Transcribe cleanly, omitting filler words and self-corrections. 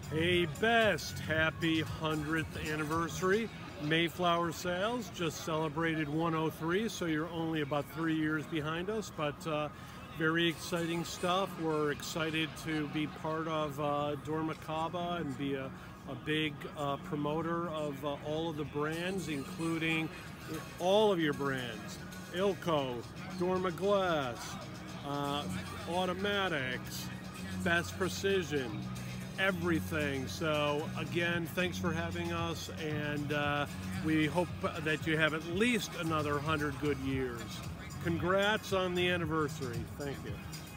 Hey Best, happy 100th anniversary. Mayflower Sales just celebrated 103, so you're only about 3 years behind us, but very exciting stuff. We're excited to be part of dormakaba and be a big promoter of all of the brands, including all of your brands. Ilco, Dorma Glass, Automatics, Best Precision, everything. So again, thanks for having us, and we hope that you have at least another 100 good years. Congrats on the anniversary. Thank you.